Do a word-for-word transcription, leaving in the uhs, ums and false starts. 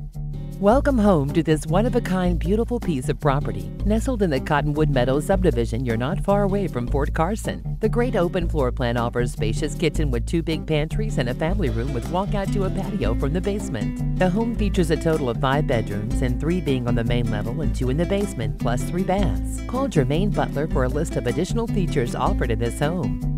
Welcome home to this one-of-a-kind beautiful piece of property. Nestled in the Cottonwood Meadows subdivision, you're not far away from Fort Carson. The great open floor plan offers spacious kitchen with two big pantries and a family room with walkout to a patio from the basement. The home features a total of five bedrooms, and three being on the main level and two in the basement, plus three baths. Call Jermaine Butler for a list of additional features offered in this home.